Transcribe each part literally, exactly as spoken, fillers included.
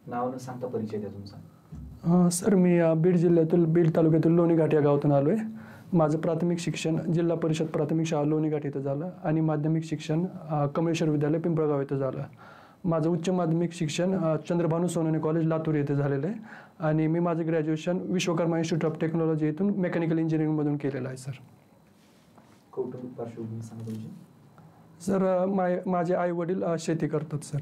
नाव न सांगता परिचय द्या तुमचा. अ, सर मी अ, बीड जिल्ह्यातील बीड तालुक्यातील लोणीघाट या गावातून आलो आहे. माझं प्राथमिक शिक्षण जिल्हा परिषद प्राथमिक शाळा लोणीघाट इथं झालं आणि माध्यमिक शिक्षण अ, कमलेश्वर विद्यालय पिंपळगाव इथं झालं. माझं उच्च माध्यमिक शिक्षण अ, चंद्रभानू सोनवणे कॉलेज लातूर येथे झालेलं आहे आणि मी माझं graduation Vishwakarma institute of technology इथून मेकॅनिकल इंजिनिअरिंगमधून केलेलं आहे सर. कौटुंबिक पार्श्वभूमी सांगा तुमची. सर अ, माय माझे आई वडील शेती करतात सर.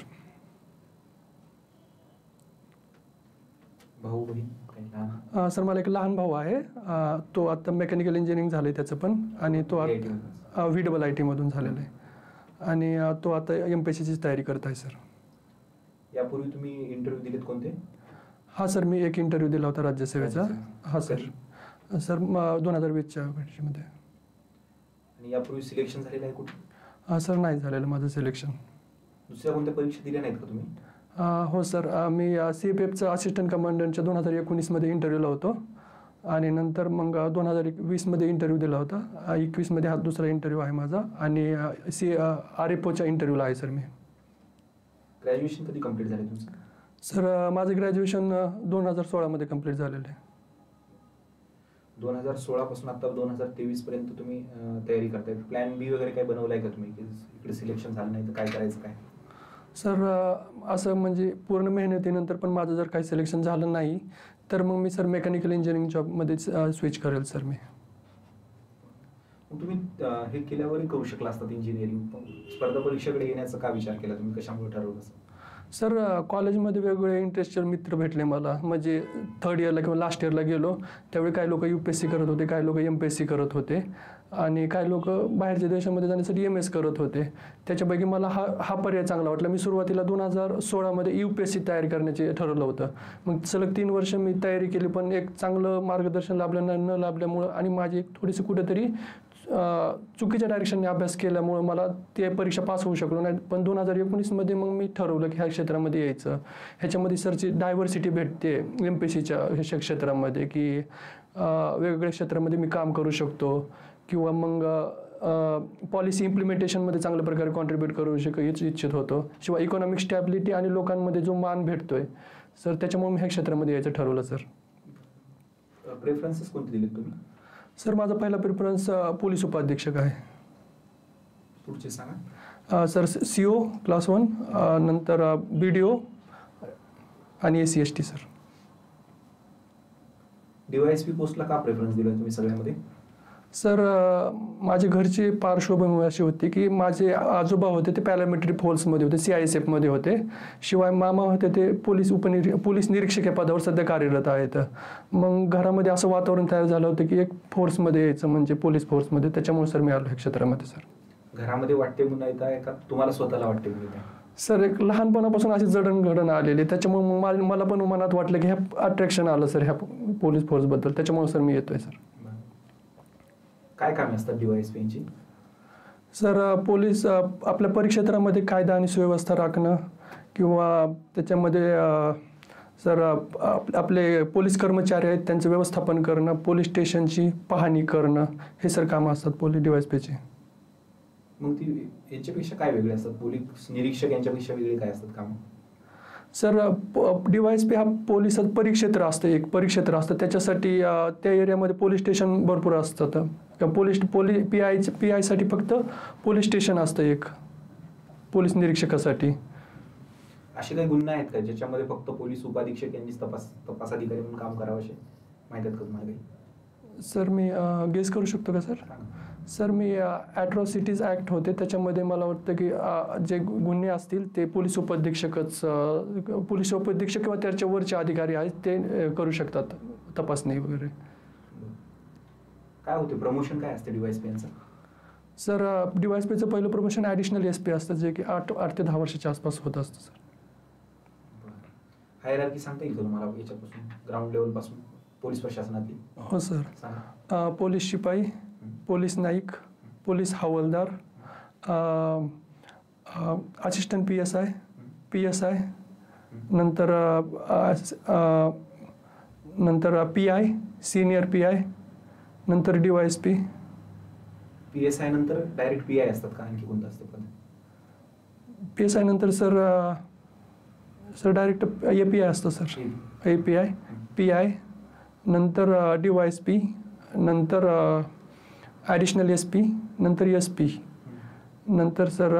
भाऊ बहीण काही लहान? अ, सर मला एक लहान भाऊ आहे. अ, तो आता मेकॅनिकल इंजिनिअरिंग झालं आहे त्याचं पण आणि तो आता व्ही डबल आय टीमधून झालेला आहे आणि अ, तो आता एम पी एस सीची तयारी करत आहे सर. यापूर्वी तुम्ही इंटरव्ह्यू दिलेत कोणते? हां सर मी एक इंटरव्ह्यू दिला होता राज्यसेवेचा. हां सर. सर म दोन हजार वीसच्या वर्षामध्ये. आणि यापूर्वी सिलेक्शन झालेलं आहे कुठे? हां सर नाही झालेलं माझं सिलेक्शन. दुसऱ्या कोणत्या परीक्षा दिल्या नाहीत का तुम्ही? हो सर मी सी पी एफचा असिस्टंट कमांडंटच्या दोन हजार एकोणीसमध्ये इंटरव्ह्यूला होतो आणि नंतर मग दोन हजार वीसमध्ये इंटरव्ह्यू दिला होता. एकवीसमध्ये हा दुसरा इंटरव्ह्यू आहे माझा आणि सी आर एफ ओच्या इंटरव्ह्यूला आहे सर मी. ग्रॅज्युएशन कधी कंप्लीट झालं तुमचं? सर माझं ग्रॅज्युएशन दोन हजार सोळामध्ये कंप्लीट झालेलं आहे. दोन हजार सोळापासून आता दोन हजार तेवीसपर्यंत तुम्ही तयारी करताय. प्लॅन बी वगैरे काय बनवलं आहे का तुम्ही की इकडे सिलेक्शन झालं नाही तर काय करायचं काय? सर असं म्हणजे पूर्ण मेहनतीनंतर पण माझं जर काही सिलेक्शन झालं नाही तर मग मी सर मेकॅनिकल इंजिनिअरिंग जॉबमध्ये स्विच करेल सर मी. मग तुम्ही हे केल्यावरही करू शकला असतात इंजिनिअरिंग. स्पर्धा परीक्षेकडे येण्याचा का विचार केला तुम्ही? कशामुळे ठरवलं असं? सर कॉलेजमध्ये वेगवेगळे इंटरेस्टेड मित्र भेटले मला. म्हणजे थर्ड इयरला किंवा लास्ट इयरला गेलो त्यावेळी काही लोक यू पी एस सी करत होते, काही लोक एम पी एस सी करत होते आणि काही लोक बाहेरच्या देशामध्ये जाण्यासाठी एम एस करत होते. त्याच्यापैकी मला हा हा पर्याय चांगला वाटला. मी सुरुवातीला दोन हजार सोळामध्ये यू पी एस सी तयारी करण्याचे ठरवलं होतं. मग सलग तीन वर्ष मी तयारी केली पण एक चांगलं मार्गदर्शन लाभलं न न लाभल्यामुळं आणि माझी एक थोडीशी कुठेतरी चुकीच्या डायरेक्शनने अभ्यास केल्यामुळं मला ते परीक्षा पास होऊ शकलो नाही. पण दोन हजार एकोणीसमध्ये मग मी ठरवलं की ह्या क्षेत्रामध्ये यायचं. ह्याच्यामध्ये सरची डायव्हर्सिटी भेटते एम पी एस सीच्या ह्या क्षेत्रामध्ये की वेगवेगळ्या क्षेत्रामध्ये मी काम करू शकतो किंवा मग पॉलिसी इम्प्लिमेंटेशनमध्ये चांगल्या प्रकारे कॉन्ट्रीब्यूट करू शक इच्छित होतो. शिवाय इकॉनॉमिक स्टॅबिलिटी आणि लोकांमध्ये जो मान भेटतोय सर त्याच्यामुळे मी ह्या क्षेत्रामध्ये यायचं ठरवलं सर. प्रेफरन्सेस कोणते दिलेत तुम्ही? सर माझा पहिला प्रेफरन्स पोलीस उपाधीक्षक आहे. पुढचे सांगा. Sir C O class one नंतर बी डी ओ आणि A C S T sir. D Y S P पोस्टला का प्रेफरन्स दिला तुम्ही सगळ्यामध्ये? सर माझी घरची पार्श्वभूमी अशी होती की माझे आजोबा होते ते पॅरामिलिटरी फोर्समध्ये होते, सी आय एस एफमध्ये होते. शिवाय मामा होते ते पोलीस उपनिरी पोलीस निरीक्षक या पदावर सध्या कार्यरत आहेत. मग घरामध्ये असं वातावरण तयार झालं होतं की एक फोर्समध्ये यायचं म्हणजे पोलीस फोर्समध्ये. त्याच्यामुळे सर मी आलो ह्या क्षेत्रामध्ये सर. घरामध्ये वाटते म्हणून येत आहे का तुम्हाला स्वतःला वाटते म्हणून येत आहे? सर एक लहानपणापासून अशी जडणघडण आलेली त्याच्यामुळे मग मला पण मनात वाटलं की ह्या अट्रॅक्शन आलं सर ह्या पोलीस फोर्सबद्दल. त्याच्यामुळे सर मी येतोय सर. काय कामे असतात डी वाय एस पीची? सर पोलीस आपल्या परिक्षेत्रामध्ये कायदा आणि सुव्यवस्था राखणं किंवा त्याच्यामध्ये सर आपले पोलीस कर्मचारी आहेत त्यांचं व्यवस्थापन करणं, पोलीस स्टेशनची पाहणी करणं हे सर कामं असतात पोलीस डी वाय एस पीची. मग ती यांच्यापेक्षा काय वेगळे असतात? पोलीस निरीक्षक यांच्यापेक्षा वेगळे काय असतात कामं? Sir D Y S P हा पोलिसात परिक्षेत्र असतं, एक परिक्षेत्र असतं. त्याच्यासाठी त्या एरियामध्ये पोलीस स्टेशन भरपूर असतात. पोलीस पोली पी आय पी आयसाठी फक्त पोलीस स्टेशन असतं एक पोलीस निरीक्षकासाठी. असे काही गुन्हे आहेत का ज्याच्यामध्ये फक्त पोलीस उपाधीक्षक यांनीच तपास तपास अधिकारी म्हणून काम करावं असे माहीत आहेत का तुम्हाला काही? सर मी गेस करू शकतो का सर? सर मी ॲट्रॉसिटीज ॲक्ट होते त्याच्यामध्ये मला वाटतं की जे गुन्हे असतील ते पोलीस उपाधीक्षकच पोलीस उपाधीक्षक किंवा त्याच्या वरचे अधिकारी आहेत ते करू शकतात तपासणी वगैरे. काय होते प्रमोशन काय असते डी वाय एस पी यांचं? सर डी वाय एस पीचं पहिलं प्रमोशन ॲडिशनल एस पी असतं जे की आठ आठ ते दहा वर्षाच्या आसपास होत असतं सर. हायरार्की सांगता येईल का तुम्हाला याच्यापासून ग्राउंड लेवलपासून पोलीस प्रशासनातली? हो सर. पोलीस शिपाई, पोलीस नाईक, पोलीस हवालदार, assistant P S I, P S I, नंतर नंतर P I, senior P I, नंतर D Y S P. P S I नंतर डायरेक्ट पी आय असतात का आणखी कोणतं असतं पद? पी एस आय नंतर sir sir direct A P I असतं sir. A P I, P I, नंतर डी वाय एस पी, नंतर ॲडिशनल एस पी, नंतर एस पी, नंतर सर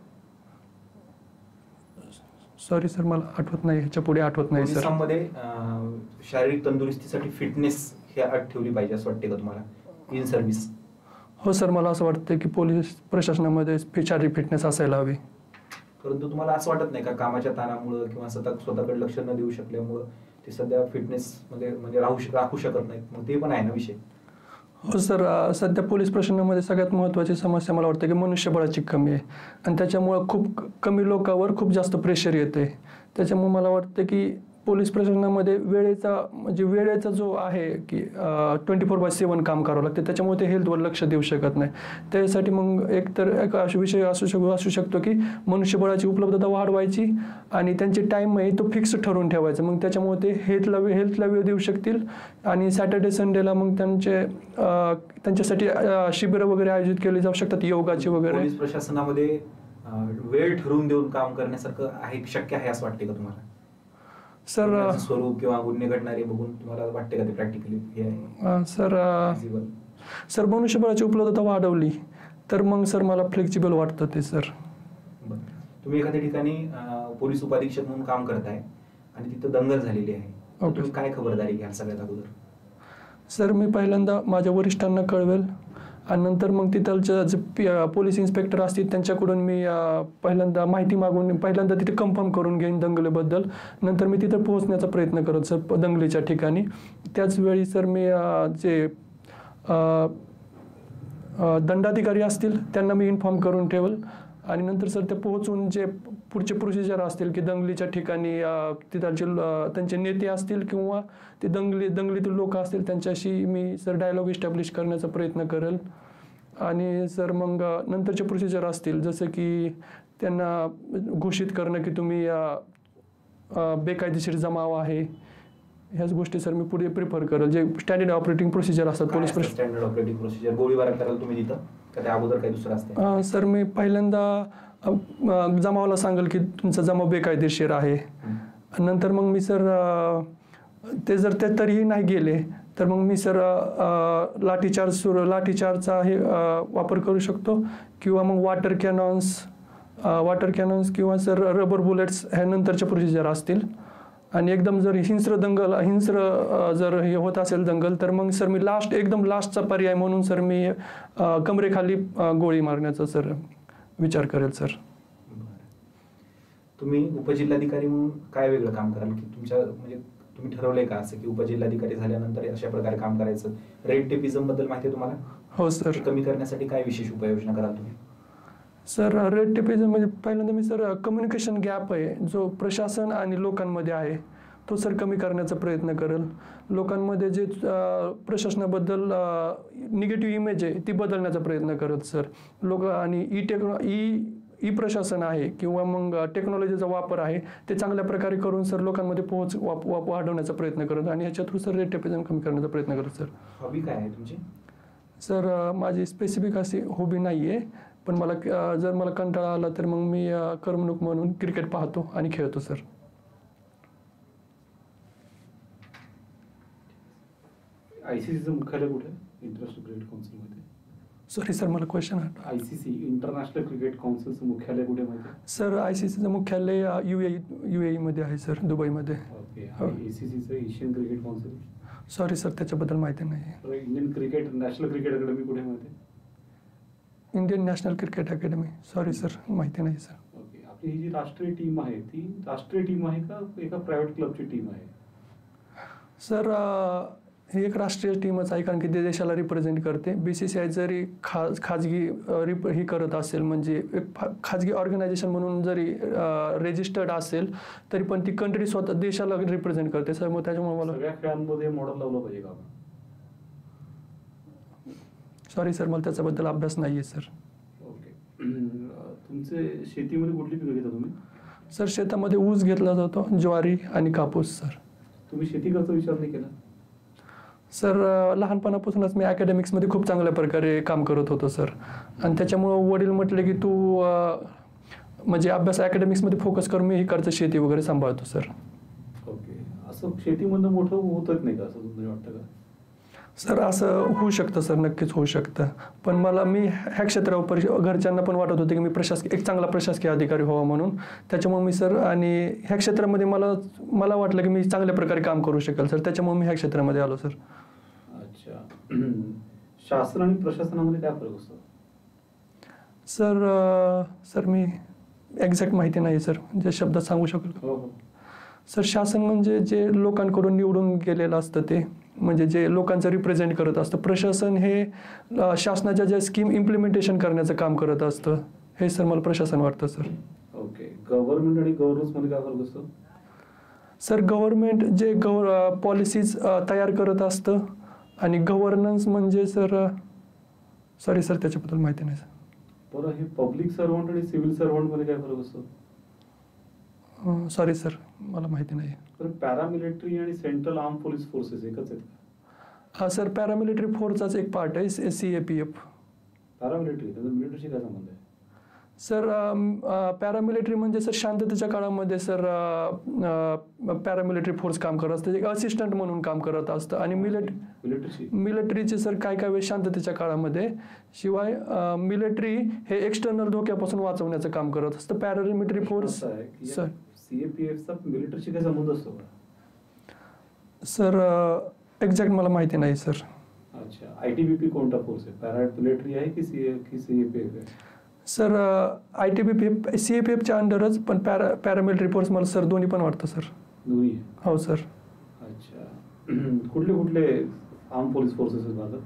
सॉरी सर मला आठवत नाही, ह्याच्या पुढे आठवत नाही सर. पोलिसांमध्ये शारीरिक तंदुरुस्तीसाठी फिटनेस ही अट ठेवली पाहिजे असं वाटते का तुम्हाला इन सर्व्हिस? हो सर, मला असं वाटतं की पोलीस प्रशासनामध्ये शारीरिक फिटनेस असायला हवी. परंतु तुम्हाला असं वाटत नाही का कामाच्या ताणामुळं किंवा सतत स्वतःकडे लक्ष न देऊ शकल्यामुळं ते सध्या फिटनेस मध्ये म्हणजे राहू राखू शकत नाहीत? मग ते पण आहे ना विषय. हो सर, सध्या पोलीस प्रशासनामध्ये सगळ्यात महत्त्वाची समस्या मला वाटतं की मनुष्यबळाची कमी आहे आणि त्याच्यामुळं खूप कमी लोकांवर खूप जास्त प्रेशर येते. त्याच्यामुळे मला वाटतं की पोलीस प्रशासनामध्ये वेळेचा म्हणजे वेळेचा जो आहे की ट्वेंटी फोर बाय सेवन काम करावं लागते, त्याच्यामुळे ते हेल्थवर लक्ष देऊ शकत नाही. त्यासाठी मग एकतर एक असा विषय असू शकतो असू शकतो की मनुष्यबळाची उपलब्धता वाढवायची आणि त्यांचे टाईम आहे तो फिक्स ठरवून ठेवायचा. मग त्याच्यामुळे ते हेल्थला हेल्थला वेळ देऊ शकतील आणि सॅटर्डे संडेला मग त्यांचे त्यांच्यासाठी शिबिरं वगैरे आयोजित केली जाऊ शकतात, योगाची वगैरे. पोलीस प्रशासनामध्ये वेळ ठरवून देऊन काम करण्यासारखं आहे, शक्य आहे असं वाटते का तुम्हाला? सर स्वरूप किंवा गुन्हे घडणारे बघून तुम्हाला वाटते का ते प्रॅक्टिकली हे आहे? सर सर मनुष्यबळाची उपलब्धता वाढवली तर मग सर मला फ्लेक्झिबल वाटतं ते सर. तुम्ही एखाद्या ठिकाणी पोलीस उपाधीक्षक म्हणून काम करताय आणि तिथं दंगल झालेली आहे, तुम्ही काय खबरदारी घ्याल सगळ्यात अगोदर? सर मी पहिल्यांदा माझ्या वरिष्ठांना कळवेल आणि नंतर मग तिथलच्या जे पोलीस इन्स्पेक्टर असतील त्यांच्याकडून मी पहिल्यांदा माहिती मागून पहिल्यांदा तिथे कन्फर्म करून घेईन दंगलीबद्दल. नंतर मी तिथं पोहोचण्याचा प्रयत्न करत सर दंगलीच्या ठिकाणी. त्याचवेळी सर मी जे दंडाधिकारी असतील त्यांना मी इन्फॉर्म करून ठेवेल आणि नंतर सर ते पोहोचून जे पुढचे प्रोसिजर असतील की दंगलीच्या ठिकाणी तिथलचे त्यांचे नेते असतील किंवा ते दंगली दंगलीतील लोक असतील त्यांच्याशी मी सर डायलॉग इस्टॅब्लिश करण्याचा प्रयत्न करेल. आणि सर मग नंतरचे प्रोसिजर असतील जसं की त्यांना घोषित करणं की तुम्ही बेकायदेशीर जमाव आहे, ह्याच गोष्टी सर मी पुढे प्रिफर करेल. जे स्टँडर्ड ऑपरेटिंग प्रोसिजर असतात पोलीस स्टँडर्ड ऑपरेटिंग प्रोसिजर गोळीबार कराल तुम्ही तिथं का त्या अगोदर काही दुसरं असतं? सर मी पहिल्यांदा जमावाला सांगेल की तुमचा जमाव बेकायदेशीर आहे. नंतर मग मी सर ते जर ते तरीही नाही गेले तर मग मी सर लाठीचार्ज सुरू लाठीचार्जचा हे वापर करू शकतो किंवा मग वॉटर कॅनॉन्स वॉटर कॅनॉन्स किंवा सर रबर बुलेट्स ह्या नंतरच्या प्रोसिजर असतील. आणि एकदम जर हिंस्र दंगल हिंस्र जर हे होत असेल दंगल तर मग सर मी लास्ट एकदम लास्टचा पर्याय म्हणून सर मी कमरेखाली गोळी मारण्याचा सर विचार करेल सर. तुम्ही उपजिल्हाधिकारी म्हणून काय वेगळं काम कराल की तुमच्या म्हणजे तुम्ही ठरवलंय का असं की उपजिल्हाधिकारी झाल्यानंतर अशा प्रकारे काम करायचं? रेड टेपिझम बद्दल माहिती आहे तुम्हाला? हो सर. कमी करण्यासाठी काय विशेष उपाययोजना कराल तुम्ही? सर रेड टेपिझम म्हणजे पहिल्यांदा मी सर कम्युनिकेशन गॅप आहे जो प्रशासन आणि लोकांमध्ये आहे तो सर कमी करण्याचा प्रयत्न करेल. लोकांमध्ये जे प्रशासनाबद्दल निगेटिव्ह इमेज आहे ती बदलण्याचा प्रयत्न करेल सर. लोक आणि ई टेक्नो ई ई प्रशासन आहे किंवा मग टेक्नॉलॉजीचा वापर आहे ते चांगल्या प्रकारे करून सर लोकांमध्ये पोहोच वाप वाढवण्याचा प्रयत्न करत आणि ह्याच्या थ्रू सर रेड टेपिझम कमी करण्याचा प्रयत्न करत सर. हॉबी काय आहे तुमची? सर माझी स्पेसिफिक अशी हॉबी नाही आहे, पण मला जर मला कंटाळा आला तर मग मी करमणूक म्हणून क्रिकेट पाहतो आणि खेळतो सर. आयसीसीचं मुख्यालय कुठे आहे? इंटरनॅशनल क्रिकेट काउन्सिलमध्ये. सॉरी सर मला क्वेश्चन आयसीसी इंटरनॅशनल क्रिकेट काउन्सिलचं मुख्यालय कुठे माहिती आहे? सर आयसीसीचं मुख्यालय यू ए यू ए मध्ये आहे सर, दुबईमध्ये. ओके. आणि एसीसीचं Asian cricket council? Sorry sir त्याच्याबद्दल माहिती नाही. Indian cricket national cricket academy कुठे माहिती आहे? Indian national cricket academy. Sorry sir माहिती नाही सर. ओके. आपली ही जी राष्ट्रीय टीम आहे ती राष्ट्रीय टीम आहे का एका प्रायव्हेट क्लबची टीम आहे? सर ही एक राष्ट्रीय टीमच आहे कारण की ते देशाला रिप्रेझेंट करते. बी सी सी आय जरी खा खाजगी रिप ही करत असेल म्हणजे एक खाजगी ऑर्गनायझेशन म्हणून जरी रेजिस्टर्ड असेल तरी पण ती कंट्री स्वतः देशाला रिप्रेझेंट करते सर. मग त्याच्यामुळे मला सगळ्या खेळांमध्ये मॉडेल लावलं पाहिजे का? सॉरी सर मला त्याच्याबद्दल अभ्यास नाही आहे सर. ओके. तुमचे शेतीमध्ये कुठली पिकं घेता तुम्ही? सर शेतामध्ये ऊस घेतला जातो, ज्वारी आणि कापूस सर. तुम्ही शेती करता विचार नाही केला? सर लहानपणापासूनच मी अकॅडमिक्समध्ये खूप चांगल्या प्रकारे काम करत होतो सर आणि त्याच्यामुळं वडील म्हटले की तू म्हणजे अभ्यास अकॅडमिक्समध्ये फोकस करून मी इकडचं शेती वगैरे सांभाळतो सर. ओके. असं शेतीमधनं मोठं होतच नाही का असं तुम्हाला वाटतं का? सर असं होऊ शकतं सर, नक्कीच होऊ शकतं. पण मला मी ह्या क्षेत्रावर परि घरच्यांना पण वाटत होते की मी प्रशासकीय एक चांगला प्रशासकीय अधिकारी व्हावा म्हणून. त्याच्यामुळे मी सर आणि ह्या क्षेत्रामध्ये मला मला वाटलं की मी चांगल्या प्रकारे काम करू शकेल सर, त्याच्यामुळे मी ह्या क्षेत्रामध्ये आलो सर. अच्छा. शासन आणि प्रशासनामध्ये काय फरक असतो? सर सर मी एक्झॅक्ट माहिती नाही सर, म्हणजे शब्दात सांगू शकेल का? हो हो. सर शासन म्हणजे जे लोकांकडून निवडून गेलेलं असतं ते, म्हणजे जे लोकांचं रिप्रेझेंट करत असतं. प्रशासन हे अ, शासनाच्या ज्या स्कीम इम्प्लिमेंटेशन करण्याचं काम करत असतं. हे सर मला प्रशासन वाटतं सर. ओके. गव्हर्नमेंट आणि गव्हर्नन्समध्ये काय फरक असतो? सर गव्हर्नमेंट जे गव्हर पॉलिसीज तयार करत असतं आणि गव्हर्नन्स म्हणजे सर सॉरी सर त्याच्याबद्दल माहिती नाही सर. बरं, हे पब्लिक सर्वंट आणि सिव्हिल सर्वंटमध्ये काय फरक असतो? सॉरी सर मला माहिती नाही. तर पॅरामिलिटरी आणि सेंट्रल आर्म पोलीस फोर्सेस एकच आहेत का? हा सर पॅरामिलिटरी फोर्सचाच एक पार्ट आहे C A P F. Paramilitary त्याचा मिलिटरीशी काय संबंध आहे? सर पॅरामिलिटरी म्हणजे सर शांततेच्या काळामध्ये सर पॅरामिलिटरी फोर्स काम करत असतं, एक असिस्टंट म्हणून काम करत असतं. आणि मिलिट मिलिटरीशी मिलिटरीचे सर काय काय वेळेस शांततेच्या काळामध्ये, शिवाय मिलिटरी हे एक्सटर्नल धोक्यापासून वाचवण्याचं काम करत असतं. पॅरामिलिटरी फोर्स सर सीएपीएफचा मिलिटरीशी काय संबंध असतो का? सर एक्झॅक्ट मला माहिती नाही सर. अच्छा. आयटीबीपी कोणता फोर्स आहे? पॅरामिलिटरी आहे की सी की सीएपीएफ आहे? Sir I T B P F C A P एफच्या अंडरच, पण पॅरा पॅरामिलिटरी फोर्स मला सर दोन्ही पण वाटतं सर. दोन्ही? हो सर. अच्छा. कुठले कुठले आर्म पोलीस फोर्सेस आहेत भारतात?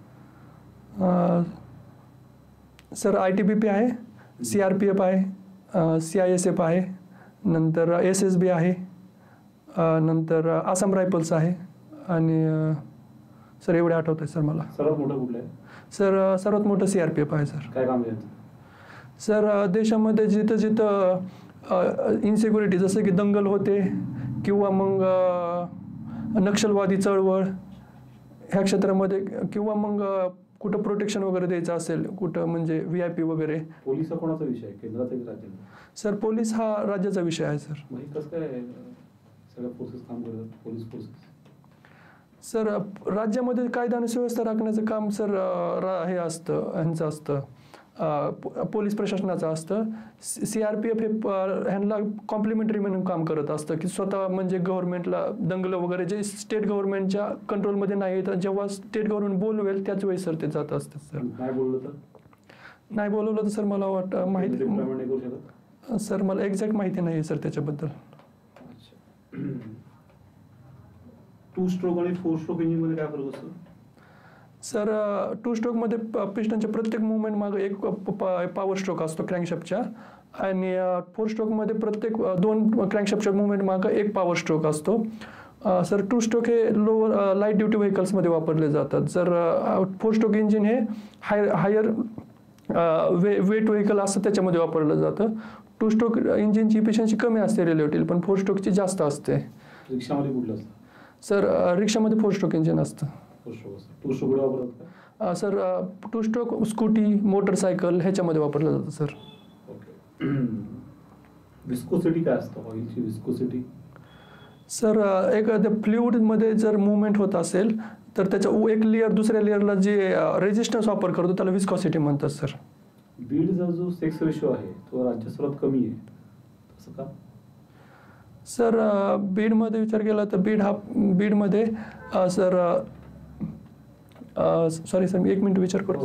Sir I T B P आहे, सी आर पी एफ आहे, सी आय एस एफ आहे, नंतर एस एस बी आहे, नंतर आसाम रायफल्स आहे आणि सर एवढे आठवत आहे सर मला. सर्वात मोठं कुठलं आहे? सर सर्वात मोठं सी आर पी एफ आहे सर. काय काम आहे? सर देशामध्ये जिथं जिथं इन्सिक्युरिटी जसं की दंगल होते किंवा मग नक्षलवादी चळवळ ह्या क्षेत्रामध्ये, किंवा मग कुठं प्रोटेक्शन वगैरे द्यायचं असेल, कुठं म्हणजे व्ही आय पी वगैरे. पोलीस हा कोणाचा विषय आहे, केंद्राचा की राज्याचा? सर पोलीस हा राज्याचा विषय आहे सर. मग हे कसं काय सगळ्या फोर्सेस काम करतात, पोलीस फोर्सेस? सर राज्यामध्ये कायदा आणि सुव्यवस्था राखण्याचं काम सर हे असतं, ह्यांचं असतं, पोलीस प्रशासनाचं असतं. सी आर पी एफ हे ह्यांना कॉम्प्लिमेंटरी म्हणून काम करत असतं, की स्वतः म्हणजे गव्हर्नमेंटला दंगल वगैरे जे स्टेट गव्हर्नमेंटच्या कंट्रोलमध्ये नाही, तर जेव्हा स्टेट गव्हर्नमेंट बोलवेल त्याच वेळी सर ते जात असतात सर. नाही बोललं तर? नाही बोलवलं तर सर मला वाटतं माहिती नाही करू शकत सर, मला एक्झॅक्ट माहिती नाही आहे सर त्याच्याबद्दल. अच्छा. टू स्ट्रोक आणि फोर स्ट्रोक इंजिनमध्ये काय फरक असतो? सर टू स्ट्रोकमध्ये पिस्टनच्या प्रत्येक मुवमेंट मागे एक पॉवर स्ट्रोक असतो क्रँकशाफ्टच्या, आणि फोर स्ट्रोकमध्ये प्रत्येक दोन क्रँकशाफ्टच्या मुवमेंट मागे एक पॉवर स्ट्रोक असतो. सर टू स्ट्रोक हे लोअर लाईट ड्युटी व्हेकल्समध्ये वापरले जातात. जर फोर स्ट्रोक इंजिन हे हाय हायर वे वेट व्हेकल असतं त्याच्यामध्ये वापरलं जातं. टू स्ट्रोक इंजिनची इफिशियन्सी कमी असते रिलेटिव्हली, पण फोर स्ट्रोकची जास्त असते. रिक्षामध्ये कुठलं असतं? सर रिक्षामध्ये फोर स्ट्रोक इंजिन असतं. फोर स्ट्रोक असतं. टू स्ट्रोक वापरतात का? Sir two stroke scooty, motorcycle ह्याच्यामध्ये वापरलं जातं सर. ओके. विस्कोसिटी काय असतं ऑइलची विस्कोसिटी? सर एक फ्लुइडमध्ये जर मुवमेंट होत असेल तर त्याच्या एक लेअर दुसऱ्या लेअरला जे रेजिस्टन्स वापर करतो त्याला विस्कॉसिटी म्हणतात सर. बीडचा जो सेक्स रेशो आहे तो राज्यात सर्वात कमी आहे, असं का? सर बीडमध्ये विचार केला तर बीड हा बीडमध्ये सर सॉरी सर मी एक मिनिट विचार करतो.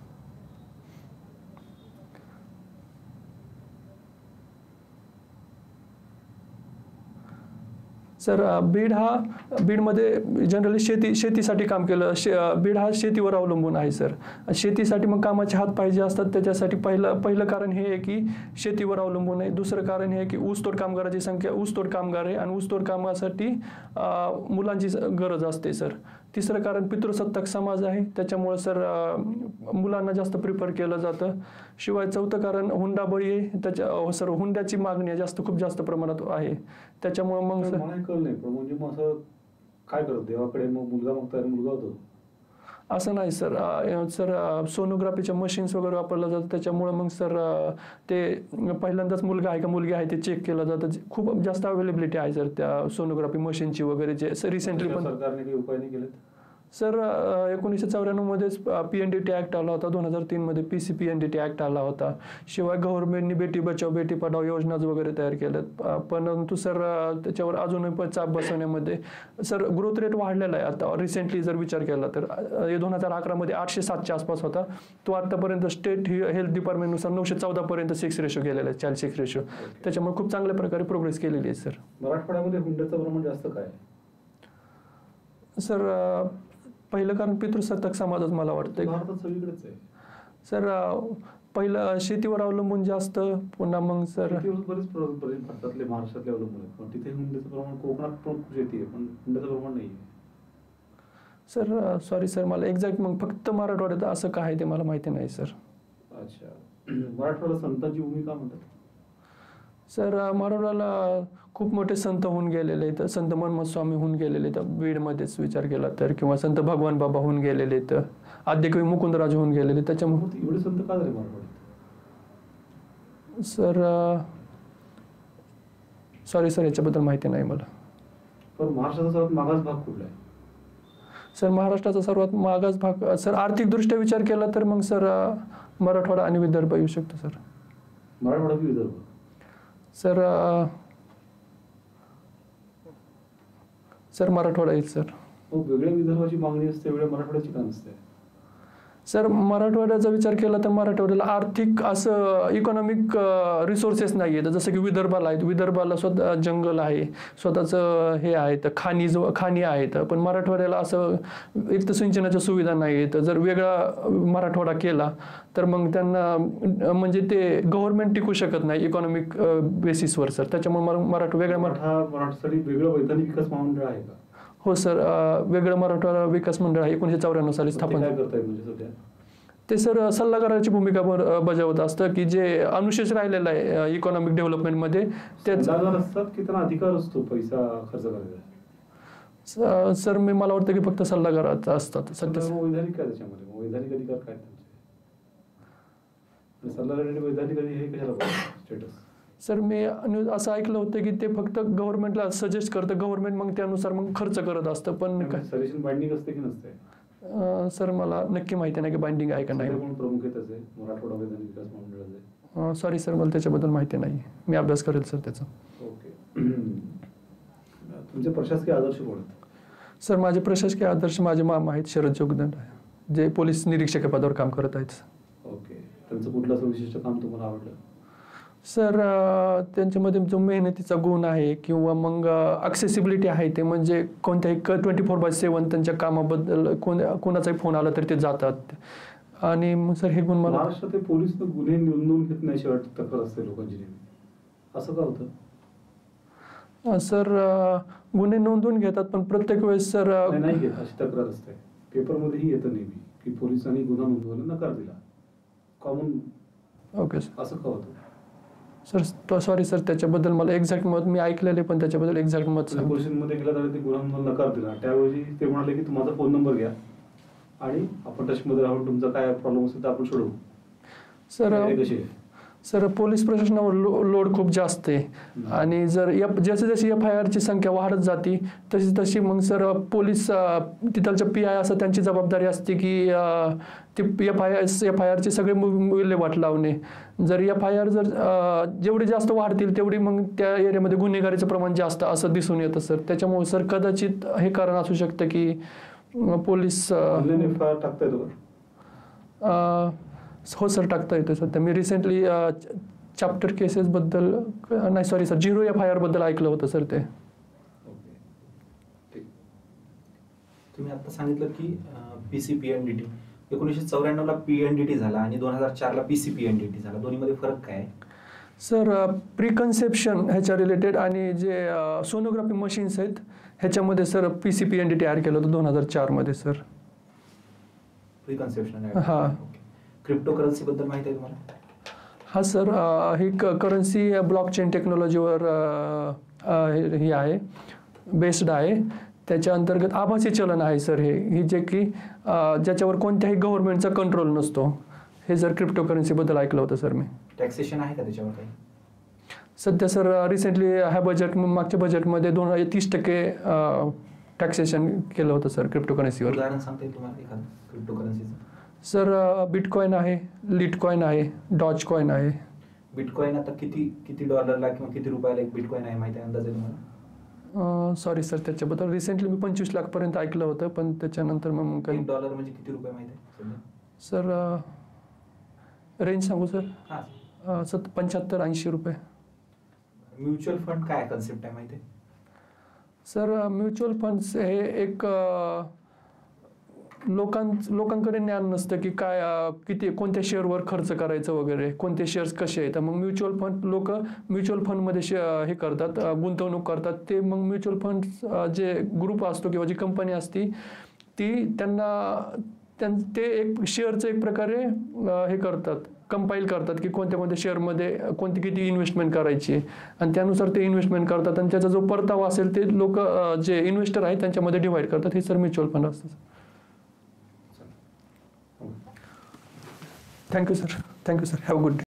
सर बीड हा बीडमध्ये जनरली शेती शेतीसाठी काम केलं. शे बीड हा शेतीवर अवलंबून आहे सर. शेतीसाठी मग कामाचे हात पाहिजे असतात, त्याच्यासाठी पहिलं पहिलं कारण हे आहे की शेतीवर अवलंबून आहे. दुसरं कारण हे आहे की ऊसतोड कामगाराची संख्या ऊसतोड कामगार आहे आणि ऊसतोड कामासाठी मुलांची गरज असते सर. तिसरं कारण पितृसत्ताक समाज आहे, त्याच्यामुळे सर मुलांना जास्त प्रिफर केलं जातं. शिवाय चौथं कारण हुंडाबळी आहे, त्याच्या सर हुंड्याची मागणी जास्त खूप जास्त प्रमाणात आहे, त्याच्यामुळे मग सर मला कळलं नाही. पण म्हणजे मग असं काय करत देवाकडे मग मुलगा मागता मुलगा होतो? असं नाही सर. अ, सर अ, सोनोग्राफीच्या मशीन्स वगैरे वापरलं जातं, त्याच्यामुळं मग सर अ, ते पहिल्यांदाच मुलगा आहे का मुलगी आहे ते चेक केलं जातं. जे- खूप जास्त अवेलेबिलिटी आहे सर त्या सोनोग्राफी मशीनची वगैरे, जे रिसेंटली पण सरकारने काही उपाय नाही केलेत? सर एकोणीसशे चौऱ्याण्णवमध्येच P N D T act आला होता, दोन हजार तीनमध्ये P C P N D T act आला होता. शिवाय गव्हर्नमेंटनी बेटी बचाव बेटी पढाओ योजनाच वगैरे तयार केल्यात. अ, परंतु सर अ, त्याच्यावर अजूनही पण चाप बसवण्यामध्ये सर ग्रोथ रेट वाढलेला आहे. आता रिसेंटली जर विचार केला तर दोन हजार अकरामध्ये आठशे सातच्या आसपास होता, तो आत्तापर्यंत स्टेट हेल्थ डिपार्टमेंटनुसार नऊशे चौदापर्यंत सेक्स रेशो गेलेला आहे, चाइल्ड सेक्स रेशो. त्याच्यामुळे खूप चांगल्या प्रकारे प्रोग्रेस केलेली आहे सर. मराठवाड्यामध्ये हुंड्याचं प्रमाण जास्त काय आहे? सर अ, पहिलं कारण पितृसत्ताक समाजच मला वाटतं. भारतात सगळीकडेच आहे सर अ, पहिलं शेतीवर अवलंबून जास्त, पुन्हा मग सर शेतीवर बरेच प्र- बरेच भारतातले महाराष्ट्रातले अवलंबून आहेत, पण तिथे हुंड्याचं प्रमाण, कोकणात पण शेती आहे पण हुंड्याचं प्रमाण नाही आहे. सर सॉरी सर, मला एक्झॅक्ट मग फक्त मराठवाड्यात असं काय आहे ते मला माहिती नाही सर. अच्छा. मराठवाडा संतांची भूमिका म्हणतात. सर अ, मराठवाड्याला खूप मोठे संत होऊन गेलेले आहेत. संत मनमथ स्वामी होऊन गेलेले आहेत बीडमध्येच विचार केला तर, किंवा संत भगवान बाबा होऊन गेलेले आहेत, आद्यकवी मुकुंदराज होऊन गेलेले. त्याच्यामुळे मग एवढे संत का झाले मराठवाड्यात? सर सॉरी सर, याच्याबद्दल माहिती नाही मला. पण महाराष्ट्राचा सर्वात मागास भाग कुठला आहे? सर महाराष्ट्राचा सर्वात मागास भाग सर आर्थिकदृष्ट्या विचार केला तर मग सर अ, मराठवाडा आणि विदर्भ येऊ शकतो सर. मराठवाडा की विदर्भ? सर अ, सर मराठवाडा येईल सर. मग वेगळ्या विदर्भाची मागणी असते, वेगळ्या मराठवाड्याची का नसते? सर मराठवाड्याचा विचार केला तर मराठवाड्याला आर्थिक असं इकॉनॉमिक रिसोर्सेस नाही आहेत जसं की विदर्भाला आहेत. विदर्भाला स्वतः जंगल आहे, स्वतःचं हे आहेत, खाणी जो खाणी आहेत. पण मराठवाड्याला असं एक तर सिंचनाच्या सुविधा नाही आहेत. जर वेगळा मराठवाडा केला तर मग त्यांना म्हणजे ते गव्हर्नमेंट टिकू शकत नाही इकॉनॉमिक बेसिसवर सर. त्याच्यामुळे मरा मराठा वेगळ्या मराठा मराठा महाराष्ट्रासाठी वेगळं वैधानिक विकास महामंडळ आहे का? हो सर, अ, वेगळं मराठवाडा विकास मंडळ आहे, एकोणीसशे चौऱ्याण्णव साली ते स्थापन. काय करतायत म्हणजे सध्या? ते सर सल्लागाराची भूमिका ब- बजावत असतं की जे अनुशेष राहिलेला आहे इकॉनॉमिक डेव्हलपमेंटमध्ये त्याच. सल्लागार असतात की त्यांना अधिकार असतो पैसा खर्च करायचा? स- सर मी मला वाटतं की फक्त सल्लागार असतात सध्या. मग वैधानिक काय त्याच्यामध्ये? मग वैधानिक अधिकार काय त्यांचे? सल्लागार आणि वैधानिक अधिकार हे कशाला स्टेटस? सर मी न्यूज असं ऐकलं होतं की ते फक्त गव्हर्नमेंटला सजेस्ट करतं, गव्हर्नमेंट मग त्यानुसार मग खर्च करत असतं. पण काय- सजेशन बाइंडिंग असते की नसते? अ, सर मला नक्की माहिती नाही की बाइंडिंग आहे का नाही. सध्या कोण प्रमुख आहे त्याचे मराठवाडा वैधानिक विकास महामंडळाचे? सॉरी सर, मला त्याच्याबद्दल माहिती नाही. मी अभ्यास करेल सर त्याचा. ओके. तुमचे प्रशासकीय आदर्श कोण आहेत? सर माझे प्रशासकीय आदर्श माझे मामा आहेत शरद जोगदंड, जे पोलीस निरीक्षक या पदावर काम करत आहेत. ओके. त्यांचं कुठलं असं विशिष्ट काम तुम्हाला आवडलं? सर अ, त्यांच्यामध्ये जो मेहनतीचा गुण आहे किंवा मग ॲक्सेसिबिलिटी आहे, ते म्हणजे कोणत्याही ट्वेंटी फोर बाय सेवन त्यांच्या कामाबद्दल कोण कोणाचाही फोन आला तर ते जातात. आणि मग सर हे गुण मला महाराष्ट्रात ते पोलीस गुन्हे नोंदवून घेत नाही अशी वाटत तक्रार असते लोकांची नेहमी, असं का होतं? अ, सर अ, गुन्हे नोंदवून घेतात पण प्रत्येक वेळेस सर अ, नाही, नाही घेत अशी तक्रार असते. पेपरमध्येही येतं नेहमी की पोलिसांनी गुन्हा नोंदवायला नकार दिला. Common okay sir. असं का होतं? सर सॉरी सर, त्याच्याबद्दल मला एक्झॅक्ट मत मी ऐकलेले पण त्याच्याबद्दल एक्झॅक्ट मत सांग. पोलिसांमध्ये गेला तर ते गुन्हा नोंदवायला नकार दिला. त्याऐवजी ते म्हणाले की तुम्हाला फोन नंबर घ्या आणि आपण टचमध्ये राहून तुमचा काय प्रॉब्लेम असेल तर आपण सोडवू. सर हे कशी आहे? सर पोलीस प्रशासनावर लो लोड खूप जास्त आहे आणि जर एफ जशी जशी एफ आय आरची संख्या वाढत जाते तशी तशी मग सर पोलीस अ, तिथलच्या पी आय असं त्यांची जबाबदारी असते की अ, ती F I R F I आरचे सगळे मु- विल्हेवाट लावणे. जर एफ आय आर जर अ, जेवढी जास्त वाढतील तेवढी मग त्या एरियामध्ये गुन्हेगारीचं प्रमाण जास्त असं दिसून येतं सर. त्याच्यामुळे सर कदाचित हे कारण असू शकतं की अ, पोलीस अ, ऑनलाईन एफ आय आर टाकता येतो का? अ, हो सर टाकता येतो सध्या. मी रिसेंटली चॅप्टर केसेसबद्दल नाही sorry sir zero F I आरबद्दल ऐकलं होतं सर ते. ओके. ठीक. तुम्ही आता सांगितलं की P C P N D T एकोणीसशे चौऱ्याण्णवला पी एन डी टी झाला आणि दोन हजार चारला P C P N D T झाला. दोन्हीमध्ये फरक काय आहे? सर प्रिकन्सेप्शन ह्याच्या रिलेटेड आणि जे सोनोग्राफी मशीन्स आहेत ह्याच्यामध्ये sir P C P N D T तयार केलं होतं दोन हजार चारमध्ये सर. प्रिकन्सेप्शन हा. क्रिप्टो करन्सी बद्दल माहिती आहे तुम्हाला? हा सर अ, ही क करन्सी ब्लॉकचेन टेक्नॉलॉजीवर अ, अ, हे हे आहे बेस्ड आहे. त्याच्या अंतर्गत आभासी चलन आहे सर हे ही जे की अं, ज्याच्यावर कोणत्याही गव्हर्नमेंटचा कंट्रोल नसतो. हे जर क्रिप्टोकरन्सीबद्दल ऐकलं होतं सर मी. टॅक्सेशन आहे का त्याच्यावर काही? सध्या सर रिसेंटली ह्या बजेट मागच्या बजेटमध्ये दोन हजार तीस टक्के टॅक्सेशन केलं होतं सर क्रिप्टोकरन्सीवर. उदाहरण सांगता येईल तुम्हाला एखादं क्रिप्टोकरन्सीचं? सर बिटकॉइन आहे, लिटकॉइन आहे, डॉज कॉइन आहे. बिटकॉइन आता किती किती डॉलरला किंवा किती रुपयाला एक बिटकॉइन आहे माहिती आहे, अंदाज आहे तुम्हाला? सॉरी सर त्याच्याबद्दल रिसेंटली मी पंचवीस लाखपर्यंत ऐकलं होतं, पण त्याच्यानंतर मग काही. एक डॉलर म्हणजे किती रुपये माहिती आहे सध्या? सर रेंज सांगू सर? हां, सत पंच्याहत्तर ऐंशी रुपये. म्युच्युअल फंड काय कन्सेप्ट आहे माहिती आहे? सर म्युच्युअल फंड्स हे एक अ, लोकां लोकांकडे ज्ञान नसतं की काय अ, किती कोणत्या शेअरवर खर्च करायचं वगैरे, कोणते शेअर्स कसे आहेत. मग म्युच्युअल फंड लोक म्युच्युअल फंडमध्ये शे हे करतात, अ, गुंतवणूक करतात. ते मग म्युच्युअल फंड जे ग्रुप असतो किंवा जी कंपनी असती ती त्यांना त्यां ते एक शेअरचं एक प्रकारे अ, हे करतात, कंपाईल करतात की कोणत्या कोणत्या शेअरमध्ये कोणती किती इन्व्हेस्टमेंट करायची आणि त्यानुसार ते इन्व्हेस्टमेंट करतात आणि त्याचा जो परतावा असेल ते लोक जे इन्व्हेस्टर आहेत त्यांच्यामध्ये डिवाइड करतात. हे सर म्युच्युअल फंड असतं. Thank you sir. Thank you sir. Have a good day.